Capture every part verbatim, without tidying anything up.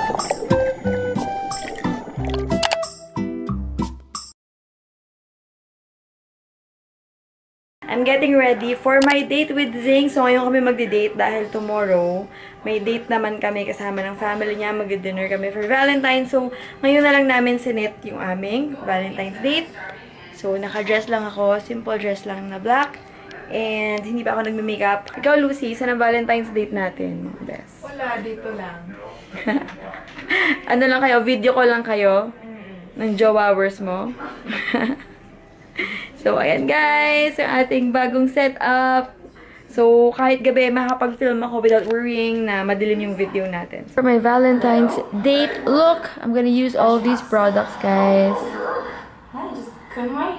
I'm getting ready for my date with Zing. So, ngayon kami magdi-date dahil tomorrow, may date naman kami kasama ng family niya. Mag-dinner kami for Valentine's. So, ngayon na lang namin sinit yung aming Valentine's date. So, naka-dress lang ako. Simple dress lang na black. And, hindi pa ako nagme-makeup. Ikaw, Lucy, saan ang Valentine's date natin, mga best? Wala, dito lang. Ano lang kayo? Video call lang kayo? Ng jowa hours mo? So, ayan guys, yung ating bagong setup. So, kahit gabi, makakapag-film ako without worrying na madilim yung video natin. For my Valentine's date look, I'm gonna use all these products, guys. Hi, just couldn't wait.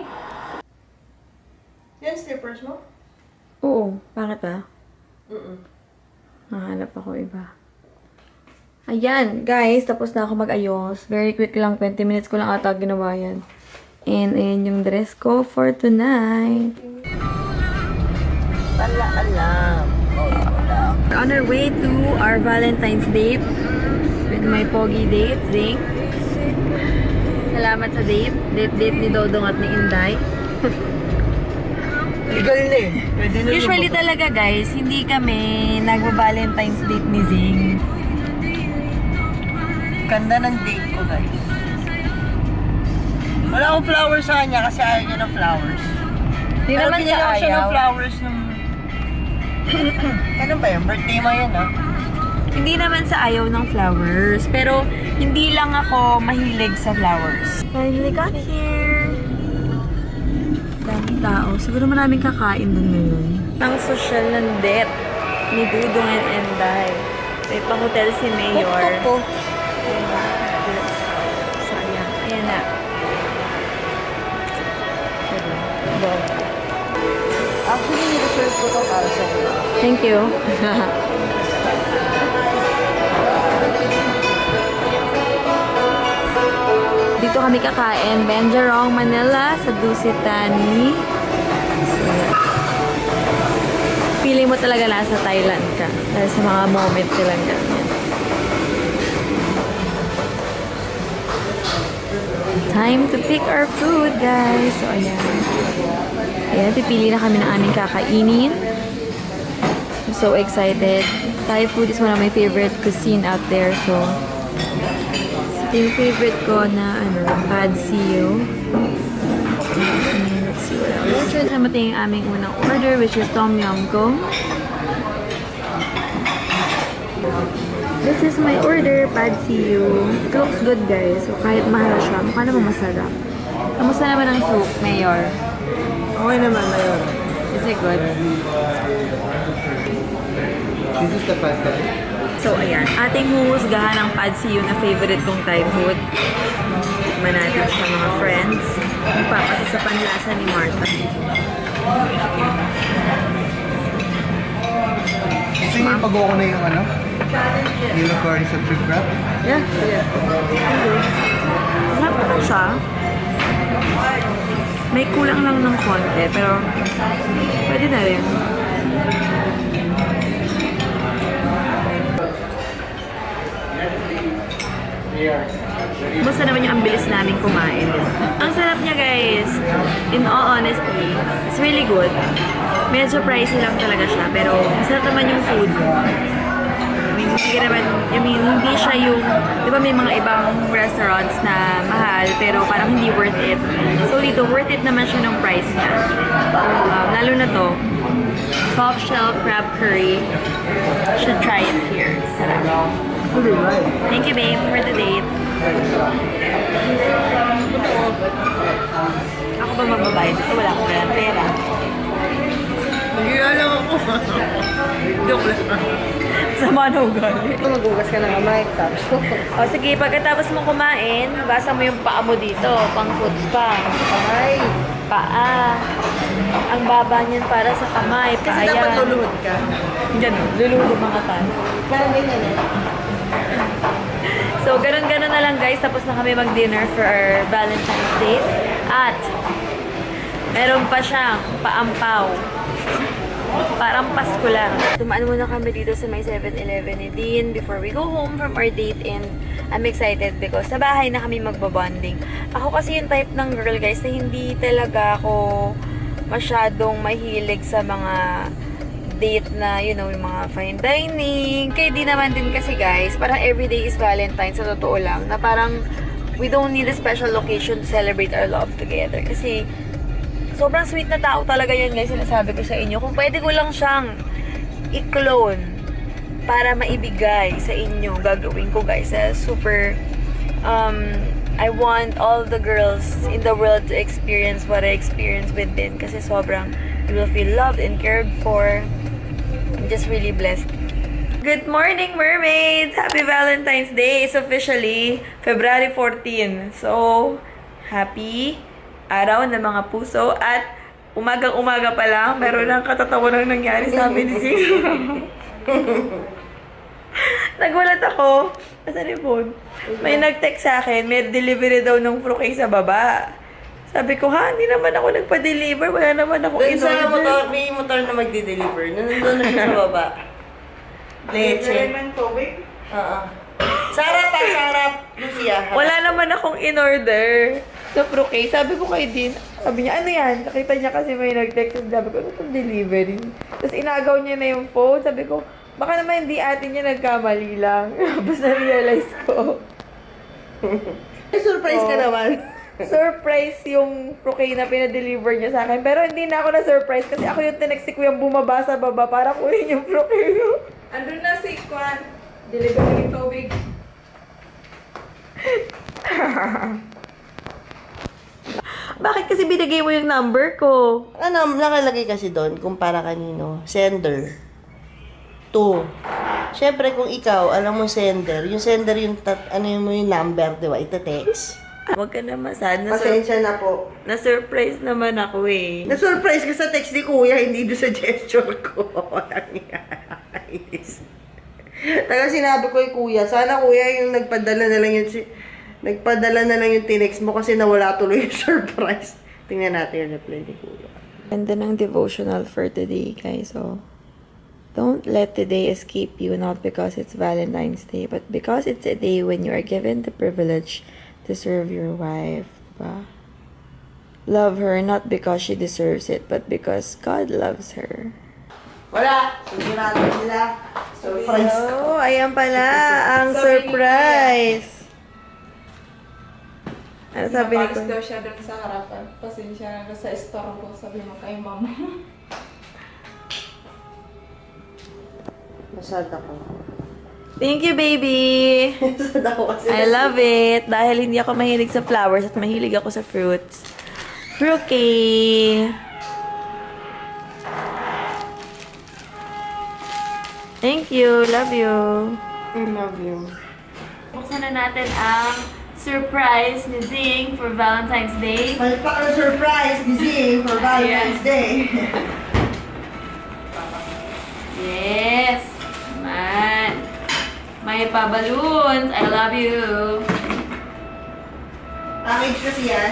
Yan, slippers mo? Oo, bakit ba? Mm-mm. Nahanap ako iba. Ayan, guys, tapos na ako mag-ayos. Very quick lang, twenty minutes ko lang ata ginawa yan. And ayan yung dress ko for tonight. Wala alam. Oh, wala. We're on our way to our Valentine's date with my pogi date, Zing. Salamat sa date. Date-date ni Dodong at ni Inday. Legal na eh. Pwede na Usually lumabas. talaga guys, hindi kami nagwa-Valentine's date ni Zing. Ganda ng date ko, guys. Wala akong flowers sa kanya kasi ayaw niya ng flowers. Hindi Pero naman sa binigyan ko siya ayaw. ng flowers nung... Kailan ba yun? Birthday mo yan, ha? Hindi naman sa ayaw ng flowers. Pero hindi lang ako mahilig sa flowers. Finally got here. Daming tao. Siguro maraming kakain dun ngayon. Ang social ng date ni Dudong and Enday. May pang-hotel si Mayor. Po, po, po. Sayang. Ayan na. Actually, nireserve ko ito para sa iyo. Thank you. Dito kami kakain. Benjarong, Manila sa Dusitani. Feeling mo talaga nasa Thailand ka. Dahil sa mga moment silang ganyan. Time to pick our food, guys. So, ayan. Ayan, pipili na kami ng aming kakainin. I'm so excited. Thai food is one of my favorite cuisine out there. So, ito yung favorite ko na, ano, pad siyo. And let's see what else. Sure, namating yung aming unang order, which is Tom Yum Goong. This is my order, pad siyo. It looks good, guys. So, kahit mahal siya, mukha naman masarap. Kamusta naman ang soup, Mayor? Okay naman, Mayor. Is it good? This is the pasta. So, ayan. Ating huhusgahan ng pad siyo na favorite kong Thai food. Tikman natin sa mga friends. Ipapasa sa panlasa ni Martha. Gusto niyo yung pag-uko na yung ano? Unicorn sa trip wrap? Yeah, yeah. Masarap naman siya. May kulang lang ng konti, pero pwede na rin. Basta naman yung ang bilis namin kumain. Ang sarap niya, guys. In all honesty, it's really good. Medyo pricey lang talaga siya, pero masarap naman yung food. I mean, hindi naman, I mean, hindi siya yung, di ba may mga ibang restaurants na mahal, pero parang hindi worth it. So dito, worth it naman siya ng price niya. Um, lalo na to, soft shell crab curry. Should try it here. Sarap. Thank you, babe, for the date. Ako ba magbabayad? Ito wala akong walang pera. Hindi lang ako. Joke lang. Sama na ugali. Magugas ka ng kamay, tapos ko. O sige, pagkatapos mo kumain, basa mo yung paa mo dito, pang food spa. Ay, Paa. Ang baba niyan para sa kamay, paa kasi dapat yan. luluhod ka. Diyan, luluhod mga tan. Parang ganyan eh. So, ganun-ganun na lang guys. Tapos na kami mag-dinner for our Valentine's date. At, meron pa siyang paampaw. Parang Pasko lang. Dumaan muna kami dito sa may seven eleven ni Dean before we go home from our date, and I'm excited because sa bahay na kami magbabonding. Ako kasi yung type ng girl, guys, na hindi talaga ako masyadong mahilig sa mga date na, you know, yung mga fine dining. Kaya di naman din kasi, guys, parang everyday is Valentine's, sa totoo lang, na parang we don't need a special occasion to celebrate our love together. Kasi sobrang sweet na tao talaga yan, guys, sinasabi ko sa inyo. Kung pwede ko lang siyang i-clone para maibigay sa inyo, gagawin ko, guys. Uh, super, um, I want all the girls in the world to experience what I experienced with Din. Kasi sobrang, you will feel loved and cared for. I'm just really blessed. Good morning, mermaids! Happy Valentine's Day! It's officially February fourteenth. So, happy araw ng mga puso. At umagang-umaga pa lang, meron ng katatawa nang nangyari sa amin ni Zing. Nagulat ako. Nasaan yung phone? May nag-text sa akin, may delivery daw ng frucake sa baba. Sabi ko, ha? Hindi naman ako nagpa-deliver. Wala naman ako Doon in-order. sa motor, may motor na magdi-deliver. Nandun na siya sa baba. Leche. Oo. Sa harap pa, sa harap. Lucia. Wala naman akong in-order sa frucake. Sabi ko kay Dean, sabi niya, ano yan? Nakita niya kasi may nag-text. Sabi ko, ano itong delivery? Tapos inagaw niya na yung phone. Sabi ko, baka naman hindi atin niya nagkamali lang. Tapos na-realize ko. May surprise ka Oh. naman. Surprise yung frucake na pinadeliver niya sa akin. Pero hindi na ako na-surprise kasi ako yung tinext ko yung bumaba sa baba para kunin yung frucake. Andun na si Kwan. Delivery tubig. Bakit kasi binigay mo yung number ko? Ano, nakalagay kasi doon kung para kanino. Sender. Two. Siyempre, kung ikaw, alam mo sender, yung sender yung, tat, ano yung, yung number, di ba? Ita-text. Huwag ka naman sad. Na Pasensya na po. Na-surprise naman ako eh. Na-surprise ka sa text ni Kuya, hindi doon sa gesture ko. Nakakainis. Taga sinabi ko kay Kuya, sana Kuya yung nagpadala na lang yung, nagpadala na lang yung tinext mo kasi nawala tuloy yung surprise. Tingnan natin yung reply ni Kuya. Ganda ng devotional for today, guys. So, don't let today escape you, not because it's Valentine's Day, but because it's a day when you are given the privilege to serve your wife. Diba? Love her not because she deserves it, but because God loves her. Wala! Hindi natin sila. Surprise. So, ayan pala ang surprise. Ano sabi ni Napalis ko? daw siya dun sa harapan. Pasensya na sa store ko. Sabi mo kay mama. Masad ako. Thank you, baby! Masad ako kasi. I love it. Dahil hindi ako mahilig sa flowers at mahilig ako sa fruits. Fruity! Thank you. Love you. I love you. Buksan na natin ang surprise ni Zing for Valentine's Day. My fucking surprise busy for Valentine's Day. Yes! Man. May pa balloons. I love you. Package kasi yan.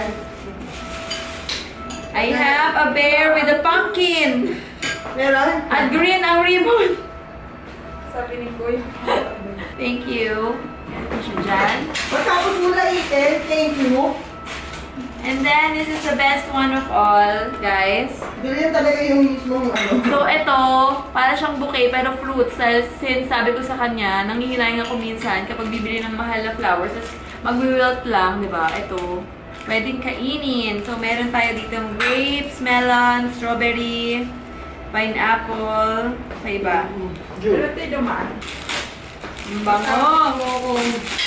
I have a bear with a pumpkin. Meron? At green ang ribbon. Sabi ni Kuya. Thank you. Yan po siya dyan. Matapos mo na itin, thank you. And then, this is the best one of all, guys. Ganyan talaga yung mismong ano. So, ito, para siyang bouquet, pero fruits. Dahil since sabi ko sa kanya, nangihinayang ako minsan kapag bibili ng mahal na flowers, tapos mag-wilt lang, di ba? Ito, pwedeng kainin. So, meron tayo dito grapes, melon, strawberry, pineapple, pa iba. Pero tayo dumaan. Ang bango!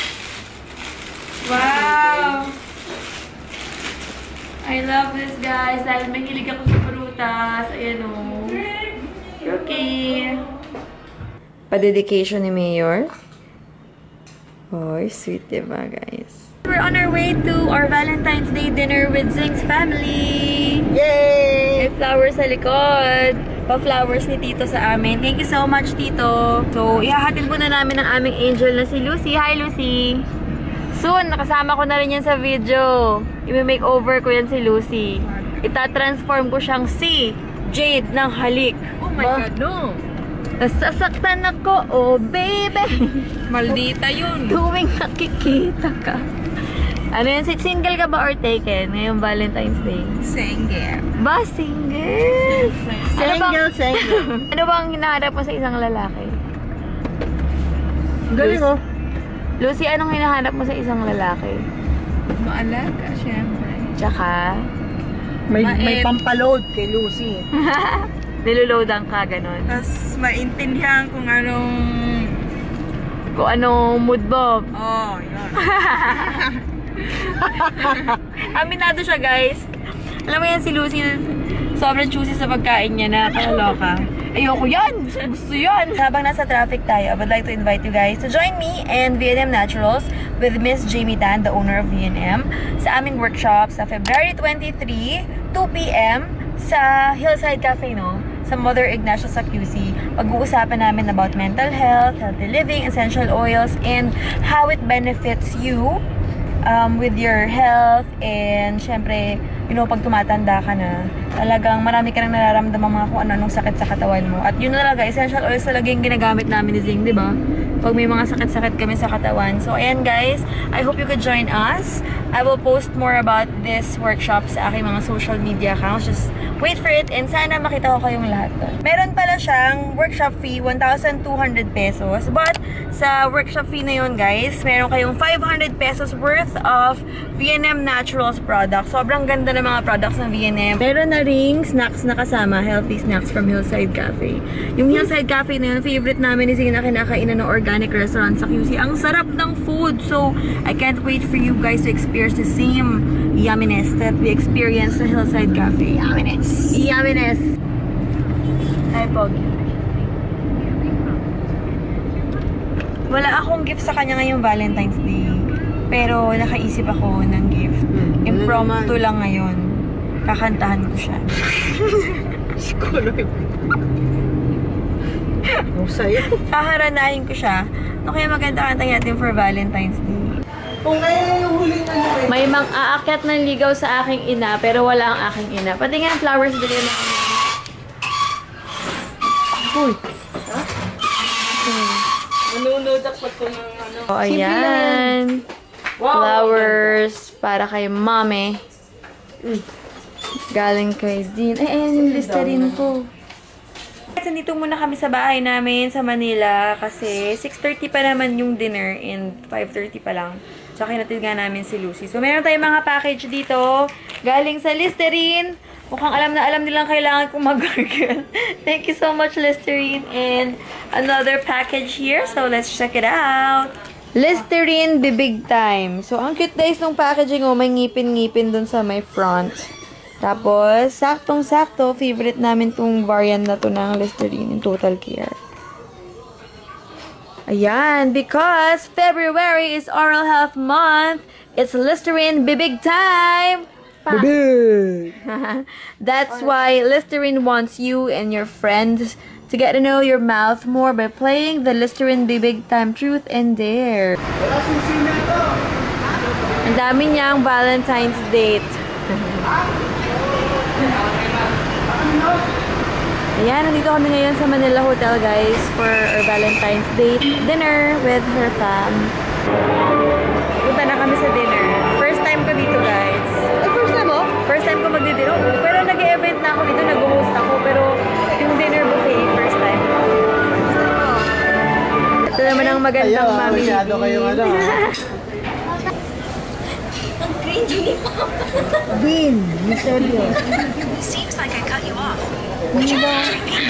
Wow! I love this, guys. Dahil mahilig ako sa prutas. Ayan o. Okay. Pa-dedication ni Mayor. Oh, sweet, diba, guys? We're on our way to our Valentine's Day dinner with Zing's family. Yay! May flowers sa likod. Pa-flowers ni Tito sa amin. Thank you so much, Tito. So, ihahatid muna namin ang aming angel na si Lucy. Hi, Lucy! Soon, nakasama ko na rin yan sa video. I-makeover ko yan si Lucy. Ita-transform ko siyang si Jade ng halik. Oh my God, no! Nasasaktan ako, oh baby. Maldita yun. Tuwing nakikita ka. Ano yan? Single ka ba or taken ngayong Valentine's Day? Single. Ba, single? Ano bang, Single, single. ano bang hinahanap mo sa isang lalaki? Galing oh. Lucy, anong hinahanap mo sa isang lalaki? Maalaga, syempre. Tsaka, May, Mait. may pampaload kay Lucy. niloloadan ka, ganon. Tapos maintindihan kung anong... Kung anong mood mo. Oh, yun. Aminado siya, guys. Alam mo yan, si Lucy, sobrang choosy sa pagkain niya na kalaloka. Ayoko yan! Gusto, gusto yan! Habang nasa traffic tayo, I would like to invite you guys to join me and V and M Naturals with Miss Jamie Tan, the owner of V and M, sa aming workshop sa February twenty-three, two p m sa Hillside Cafe, no? Sa Mother Ignacia sa Q C. Pag-uusapan namin about mental health, healthy living, essential oils, and how it benefits you um, with your health, and syempre, you know, pag tumatanda ka na, talagang marami ka nang nararamdaman mga kung ano-anong sakit sa katawan mo. At yun na talaga, essential oils talaga yung ginagamit namin ni Zing, di ba? Pag may mga sakit-sakit kami sa katawan. So, ayan guys, I hope you could join us. I will post more about this workshop sa aking mga social media accounts. Just wait for it and sana makita ko kayong lahat doon. Meron pala siyang workshop fee, one thousand two hundred pesos. But, sa workshop fee na yun guys, meron kayong five hundred pesos worth of V and M Naturals products. Sobrang ganda ng mga products ng V and M. Meron na ring snacks na kasama, healthy snacks from Hillside Cafe. Yung Hillside Cafe na yun, favorite namin is yung na kinakainan ng organic restaurant sa Q C. Ang sarap ng food. So, I can't wait for you guys to experience the same yumminess that we experienced sa Hillside Cafe. Yumminess. Yumminess. Ay, Pogi. Wala akong gift sa kanya ngayong Valentine's Day. Pero nakaisip ako ng gift. Impromptu lang ngayon. Kakantahan ko siya. Siguro. Ang sayo. Kaharanahin ko siya. Ano kaya maganda kanta natin for Valentine's Day? Kung ngayon yung huling ano eh. May mang aakyat ng ligaw sa aking ina, pero wala ang aking ina. Pati nga flowers din yun. Uy! Ha? Manunodak pa ko ng ano. O, ayan. Flowers para kay mami. Galing kay Dean. Ay, ayan yung listerin ko. Nandito muna kami sa bahay namin sa Manila kasi six thirty pa naman yung dinner and five thirty pa lang. So, kinatid nga namin si Lucy. So, meron tayong mga package dito. Galing sa Listerine. Mukhang alam na alam nilang kailangan kong mag-gargle. Thank you so much, Listerine. And another package here. So, let's check it out. Listerine Bibig Time. So, ang cute guys ng packaging. Oh, may ngipin-ngipin dun sa may front. Tapos, saktong-sakto, favorite namin tong variant na to ng Listerine, yung Total Care. Ayan, because February is Oral Health Month, it's Listerine Bibig Time! Bibig! That's why Listerine wants you and your friends to get to know your mouth more by playing the Listerine Bibig Time Truth and Dare. Ang dami niyang Valentine's date. Ayan, nandito kami ngayon sa Manila Hotel, guys, for our Valentine's Day dinner with her fam. Punta na kami sa dinner. First time ko dito, guys. Ay, first time mo? First time ko magdi-dinner. Oo, pero nag-event na ako dito, nag-host ako, pero yung dinner buffet, first time. Ito naman ang magandang Ayaw, mami. masyado kayong ano. Ang cringy ni Mama. Din, miseryo. Seems like I cut you off. Hindi ba?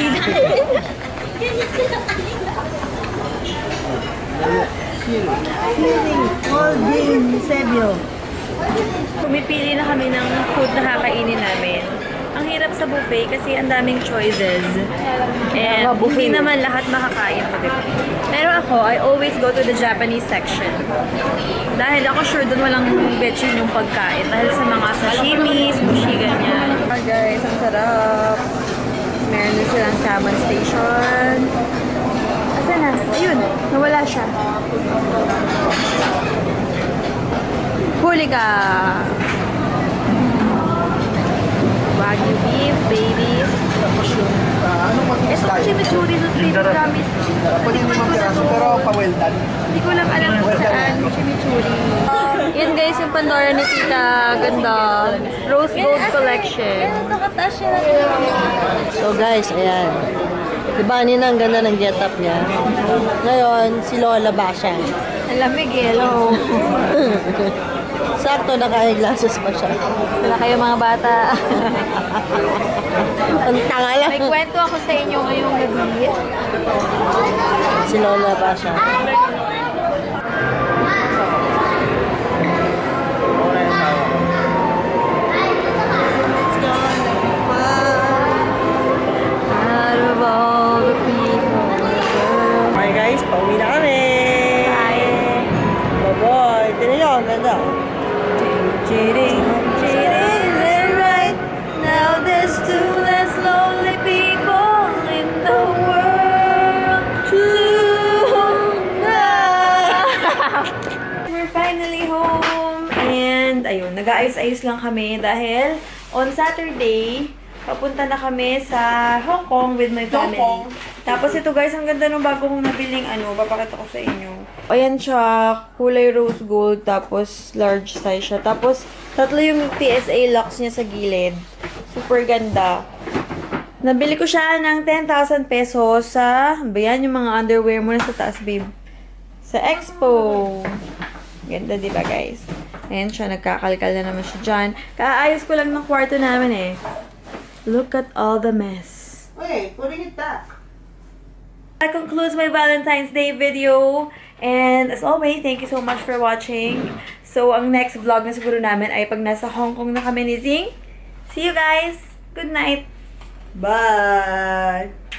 Feeling, all din, miseryo. Pumipili na kami ng food na kakainin namin. Ang hirap sa buffet kasi ang daming choices. And hindi naman lahat makakain mo, diba? Pero ako, I always go to the Japanese section. Dahil ako sure doon walang betchin yung pagkain. Dahil sa mga sashimi, sushi, ganyan. Hi guys, ang sarap. Meron din silang salmon station. Asa na? Ayun, nawala siya. Huli ka! Wagyu beef, babies. Tapos yung, ah, anong Ito mag-isda ko yun? chimichurri sa Street Promise. Pwede limang piraso, pero pa-well done. Hindi ko lang alam kung saan yung chimichurri. Yan guys, yung Pandora ni Tita. Ganda. Rose Gold Collection. So guys, ayan. Diba, Nina, ang ganda ng get-up niya. Ngayon, si Lola Basha. Ang lamig eh. Hello. Sakto, naka-eyeglasses pa siya. Wala kayo mga bata. Ang tanga lang. May kwento ako sa inyo ngayong gabi. Si Lola Basha. Out of all the people in the world. Okay guys, pauwi na kami. Bye. Bye-bye. Tignan nyo, ang ganda. Cheating, cheating, is it right? Now there's two less lonely people in the world tonight. We're finally home. And ayun, nag-aayos-ayos lang kami dahil on Saturday, papunta na kami sa Hong Kong with my family. Tapos ito guys, ang ganda ng bago kong nabiling ano, papakita ko sa inyo. Ayan siya, kulay rose gold, tapos large size siya. Tapos, tatlo yung P S A locks niya sa gilid. Super ganda. Nabili ko siya ng ten thousand pesos sa, ba yan, yung mga underwear mo na sa taas, babe. Sa Expo. Ganda, di ba guys? Ayan siya, nagkakalkal na naman siya dyan. Kaayos ko lang ng kwarto namin eh. Look at all the mess. Okay, putting it back. That concludes my Valentine's Day video. And as always, thank you so much for watching. So, ang next vlog na siguro namin ay pag nasa Hong Kong na kami ni Zing. See you guys! Good night! Bye!